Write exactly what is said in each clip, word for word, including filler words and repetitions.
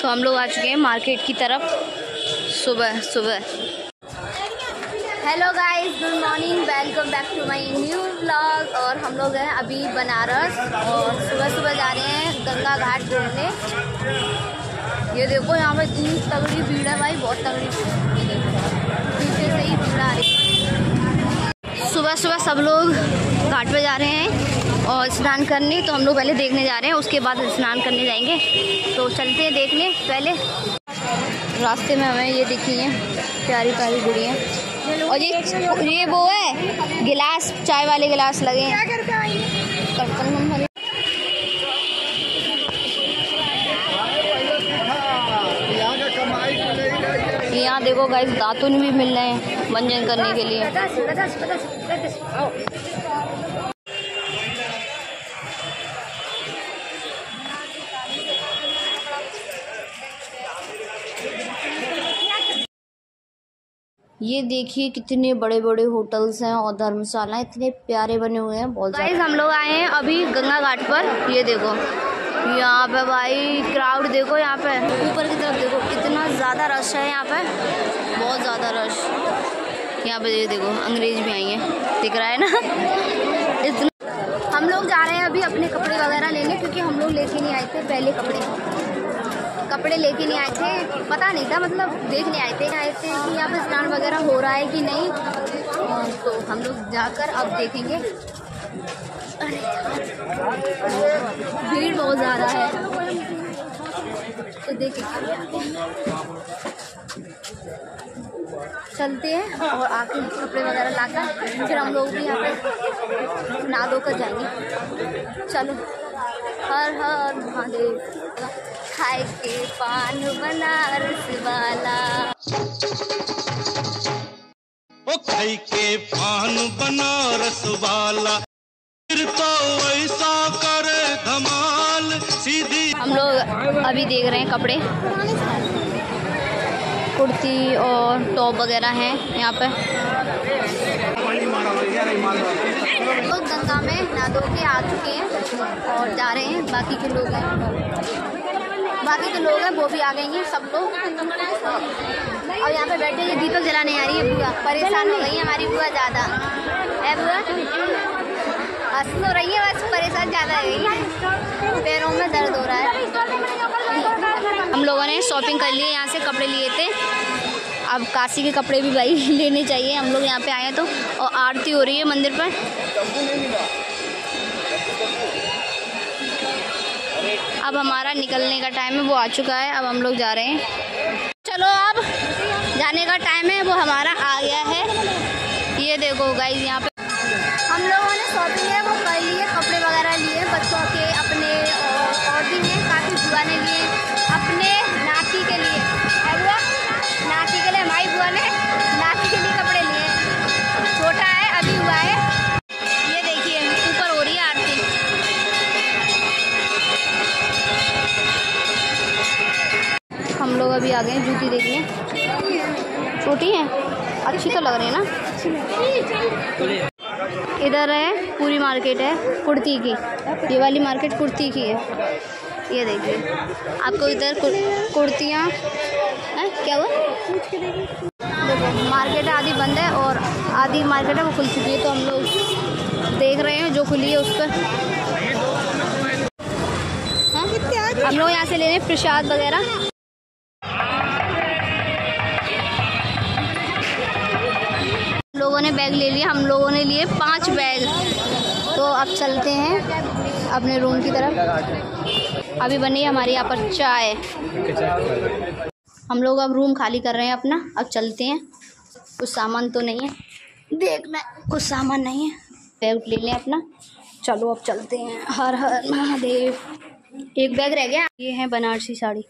तो हम लोग आ चुके हैं मार्केट की तरफ सुबह सुबह। Hello guys, good morning, welcome back to my new vlog. और हम लोग हैं अभी बनारस और सुबह सुबह जा रहे हैं गंगा घाट घूमने। ये देखो यहाँ पे इतनी तगड़ी भीड़ है भाई, बहुत तगड़ी भीड़ है, पीछे से ही भीड़ आ रही है। सुबह सुबह सब लोग घाट पे जा रहे हैं और स्नान करने। तो हम लोग पहले देखने जा रहे हैं, उसके बाद स्नान करने जाएंगे। तो चलते हैं देखने। पहले रास्ते में हमें ये दिखी है प्यारी प्यारी गुड़ियाँ, और ये ये वो है गिलास, चाय वाले गिलास लगे हैं। यहाँ देखो गाइस, दातुन भी मिल रहे हैं मंजन करने के लिए। ये देखिए कितने बड़े बड़े होटल्स हैं और धर्मशाला इतने प्यारे बने हुए हैं बहुत गाइस। हम लोग आए हैं अभी गंगा घाट पर। ये देखो यहाँ पे भाई क्राउड देखो, यहाँ पे ऊपर की तरफ देखो कितना ज़्यादा रश है यहाँ पे, बहुत ज़्यादा रश। यहाँ पे ये देखो अंग्रेज भी आई हैं, दिख रहा है ना इतना। हम लोग जा रहे हैं अभी अपने कपड़े वगैरह लेने, क्योंकि हम लोग लेके नहीं आए थे पहले कपड़े कपड़े लेके नहीं आए थे, पता नहीं था, मतलब देखने आए थे आए थे कि यहाँ पे स्नान वगैरह हो रहा है कि नहीं। तो हम लोग जाकर अब देखेंगे। अरे भीड़ बहुत ज़्यादा है, तो देखेंगे, चलते हैं और आके कपड़े वगैरह लाकर फिर हम लोग भी यहाँ पे नहा धोकर जाएंगे। चलो, हर हर महादेव। खाए के पान बनारस वाला, ओ खाई के पान बनारस वाला, फिर तो ऐसा करे धमाल सीधी। हम लोग अभी देख रहे हैं कपड़े, कुर्ती और टॉप वगैरह हैं यहाँ पे। तो गंगा में नहा धो के आ चुके हैं और जा रहे हैं। बाकी के लोग हैं बाकी के लोग हैं वो भी आ गए हैं सब लोग। और यहाँ पे बैठे ये दीपक जलाने आ रही है बुआ, परेशान हो गई है हमारी बुआ ज़्यादा है। बुआ हंस तो रही है, बस परेशान ज़्यादा हो गई है, पैरों में दर्द हो रहा है। हम लोगों ने शॉपिंग कर ली है, यहाँ से कपड़े लिए थे। अब काशी के कपड़े भी भाई लेने चाहिए। हम लोग यहाँ पे आए हैं तो, और आरती हो रही है मंदिर पर। अब हमारा निकलने का टाइम है, वो आ चुका है। अब हम लोग जा रहे हैं। चलो अब जाने का टाइम है, वो हमारा आ गया है। ये देखो गाइस, यहाँ पे हम लोगों ने शॉपिंग है वो कर ली है, कपड़े वगैरह लिए बच्चों के, अपने और, और भी हैं काफ़ी। बुआ ने लिए अपने नाती के लिए, बुआ नाती के लिए, हमारी बुआ ने नाती के लिए कपड़े लिए। छोटा है अभी हुआ है। ये देखिए ऊपर हो रही है आरती। हम लोग अभी आ गए हैं जूती देखने। छोटी है, अच्छी तो लग रही है ना। इधर है पूरी मार्केट है कुर्ती की, ये वाली मार्केट कुर्ती की है। ये देखिए आपको इधर कुर्तियाँ क्या हुआ, देखो मार्केट आधी बंद है और आधी मार्केट है वो खुल चुकी है। तो हम लोग देख रहे हैं जो खुली है उस पर। हम लोग यहाँ से ले रहे हैं प्रसाद वगैरह। लोगों ने बैग ले लिया, हम लोगों ने लिए पांच बैग। तो अब चलते हैं अपने रूम की तरफ। अभी बनी है हमारी यहाँ पर चाय। हम लोग अब रूम खाली कर रहे हैं अपना। अब चलते हैं, कुछ सामान तो नहीं है, देखना कुछ सामान नहीं है, बैग ले लें अपना। चलो अब चलते हैं। हर हर महादेव। एक बैग रह गया। ये है बनारसी साड़ी,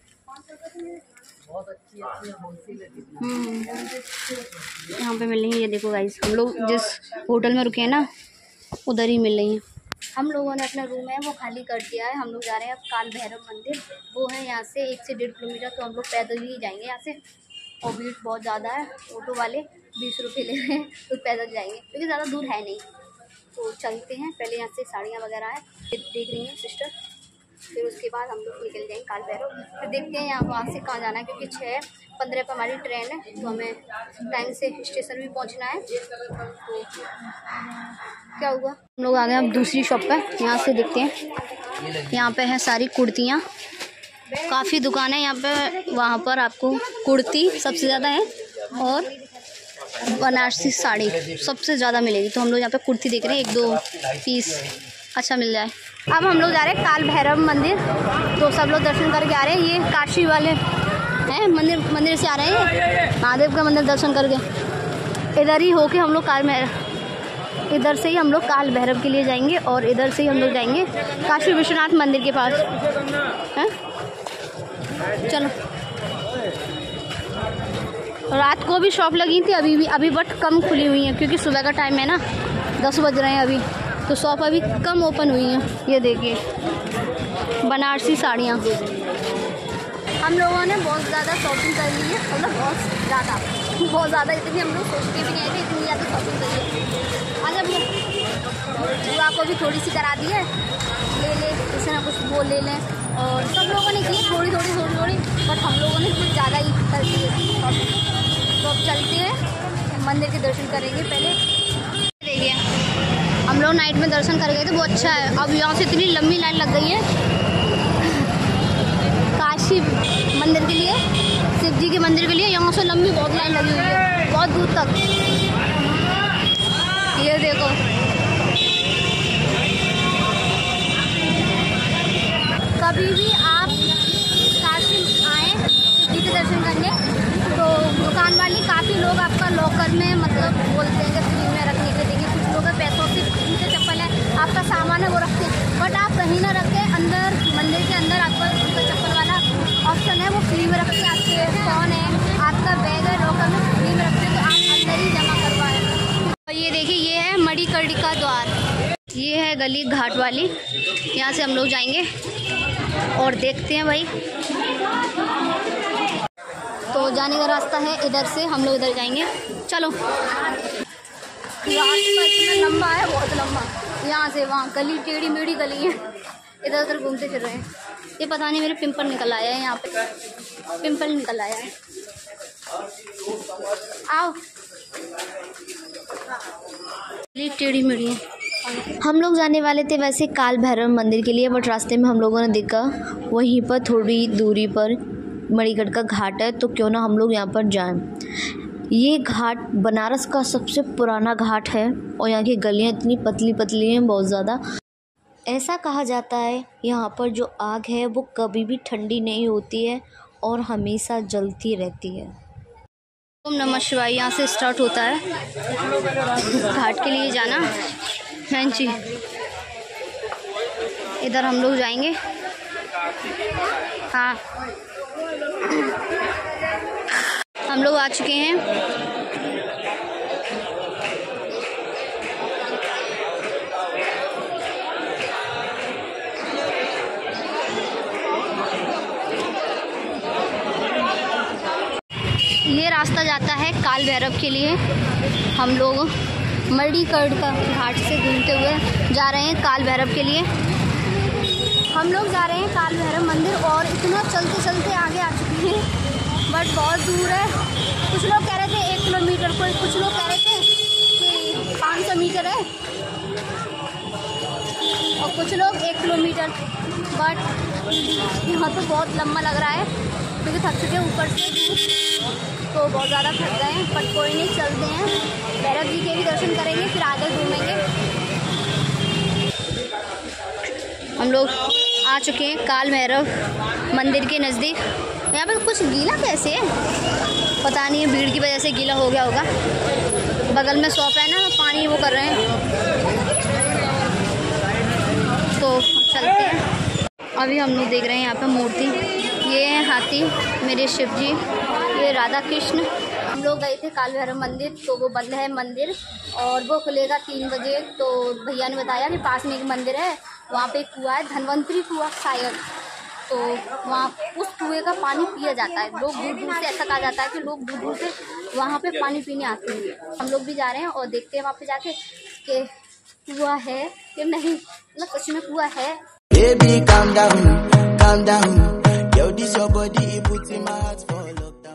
हम्म यहाँ पे मिल रही है। ये देखो गाइस, हम लोग जिस होटल में रुके हैं ना उधर ही मिल रही हैं। हम लोगों ने अपना रूम है वो खाली कर दिया है। हम लोग जा रहे हैं अब काल भैरव मंदिर, वो है यहाँ से एक से डेढ़ किलोमीटर। तो हम लोग पैदल ही जाएंगे यहाँ से, और भीड़ बहुत ज़्यादा है। ऑटो वाले बीस रुपये ले रहे हैं, तो पैदल जाएंगे क्योंकि ज़्यादा दूर है नहीं। तो चलते हैं। पहले यहाँ से साड़ियाँ वगैरह है, देख रही हैं सिस्टर। फिर उसके बाद हम लोग निकल जाएंगे काल भैरव। फिर देखते हैं यहाँ वहाँ से कहाँ जाना है, क्योंकि छः पंद्रह पर हमारी ट्रेन है, तो हमें टाइम से स्टेशन भी पहुँचना है। तो क्या हुआ, हम लोग आ गए अब दूसरी शॉप पर। यहाँ से देखते हैं, यहाँ पे है सारी कुर्तियाँ, काफ़ी दुकान है यहाँ पे। वहाँ पर आपको कुर्ती सबसे ज़्यादा है और बनारसी साड़ी सबसे ज़्यादा मिलेगी। तो हम लोग यहाँ पे कुर्ती देख रहे हैं, एक दो पीस अच्छा मिल जाए। अब हम लोग जा रहे हैं काल भैरव मंदिर, तो सब लोग दर्शन करके आ रहे हैं। ये काशी वाले हैं, मंदिर मंदिर से आ रहे हैं, महादेव का मंदिर दर्शन करके इधर ही होके हम लोग काल भैरव, इधर से ही हम लोग काल भैरव के लिए जाएंगे और इधर से ही हम लोग जाएंगे काशी विश्वनाथ मंदिर के पास है। चलो, रात को भी शॉप लगी थी, अभी भी अभी बट कम खुली हुई है, क्योंकि सुबह का टाइम है ना, दस बज रहे हैं अभी, तो शॉप अभी कम ओपन हुई है। ये देखिए बनारसी साड़ियाँ। हम लोगों ने बहुत ज़्यादा शॉपिंग कर ली है, मतलब बहुत ज़्यादा बहुत ज़्यादा इतनी हम लोग सोच के भी नहीं आए थे, इतनी ज़्यादा शॉपिंग कर ली। आज हम लोग बुआ को भी थोड़ी सी करा दी है, ले ले कुछ ना कुछ वो ले लें, और सब लोगों ने की थोड़ी थोड़ी थोड़ी थोड़ी बट हम लोगों ने कुछ ज़्यादा ही कर दी है। तो अब चलते हैं मंदिर के दर्शन करेंगे। पहले देखिए हम लोग नाइट में दर्शन कर गए थे, बहुत अच्छा है। अब यहाँ से इतनी लंबी लाइन लग गई है काशी मंदिर के लिए, शिव जी के मंदिर के लिए। यहाँ से लंबी बहुत लाइन लगी हुई है, बहुत दूर तक। ये देखो, कभी भी आप काशी आए शिव जी के दर्शन करने, तो दुकान वाली काफ़ी लोग आपका लॉकर में मतलब बोलते हैं कि फ्री में रखने के लिए। कुछ लोग पैसों से जूते चप्पल है, आपका सामान है वो रखते हैं, बट आप कहीं ना रखें, अंदर मंदिर के अंदर आपका जूता चप्पल वाला ऑप्शन है, वो फ्री में रखते हैं। आपके फ़ोन है, आपका बैग है, लॉकर में फ्री में रखते हैं, तो आप अंदर ही जमा करवाएं। और ये देखिए, ये है मणिकर्णिका द्वार, ये है गली घाट वाली, यहाँ से हम लोग जाएंगे और देखते हैं भाई। तो जाने का रास्ता है इधर से, हम लोग इधर जाएंगे। चलो, रास्ता इतना लंबा है, बहुत लंबा, यहाँ से वहाँ गली टेढ़ी मेढ़ी गली है, इधर उधर घूमते फिर रहे हैं। ये पता नहीं मेरे पिंपल निकल आया है, यहाँ पे पिंपल निकल आया है। आओ, गली टेढ़ी मेढ़ी है। हम लोग जाने वाले थे वैसे काल भैरव मंदिर के लिए, बट रास्ते में हम लोगों ने देखा वहीं पर थोड़ी दूरी पर मणिकर्णिका का घाट है, तो क्यों ना हम लोग यहाँ पर जाएं। ये घाट बनारस का सबसे पुराना घाट है और यहाँ की गलियाँ इतनी पतली पतली हैं, बहुत ज़्यादा। ऐसा कहा जाता है यहाँ पर जो आग है वो कभी भी ठंडी नहीं होती है और हमेशा जलती रहती है। ओम नमः शिवाय यहाँ से स्टार्ट होता है घाट के लिए जाना। हाँ जी, इधर हम लोग जाएंगे। हाँ, हम लोग आ चुके हैं। ये रास्ता जाता है काल भैरव के लिए। हम लोग मणिकर्णिका घाट से घूमते हुए जा रहे हैं काल भैरव के लिए। हम लोग जा रहे हैं काल भैरव मंदिर और इतना चलते चलते आगे आ चुके हैं, बट बहुत दूर है। कुछ लोग कह रहे थे एक किलोमीटर, कोई कुछ लोग कह रहे थे कि पाँच सौ मीटर है और कुछ लोग एक किलोमीटर, बट यहाँ तो बहुत लंबा लग रहा है क्योंकि थक चुके हैं ऊपर से दूर, तो बहुत ज़्यादा थक गए हैं। बट कोई नहीं, चलते हैं, भैरव जी के भी दर्शन करेंगे, फिर आगे घूमेंगे। हम लोग आ चुके हैं काल भैरव मंदिर के नज़दीक। यहाँ पे कुछ गीला कैसे है पता नहीं, भीड़ की वजह से गीला हो गया होगा। बगल में शॉप है ना, पानी वो कर रहे हैं, तो चलते हैं। अभी हम लोग देख रहे हैं यहाँ पे मूर्ति, ये है हाथी मेरे शिव जी, ये राधा कृष्ण। हम लोग गए थे काल भैरव मंदिर, तो वो बंद है मंदिर और वो खुलेगा तीन बजे। तो भैया ने बताया कि पास में एक मंदिर है, वहाँ पे एक कुआं है, धनवंतरी कुआं शायद, तो वहाँ उस कुएं का पानी पिया जाता है। लोग दूर दूर से, ऐसा कहा जाता है कि लोग दूर दूर से वहाँ पे पानी पीने आते हैं। हम लोग भी जा रहे हैं और देखते हैं वहाँ पे जाके कि कुआं है कि नहीं, मतलब सच में कुआं है। Baby, calm down, calm down. Yo, this your body, it puts in my heart for love.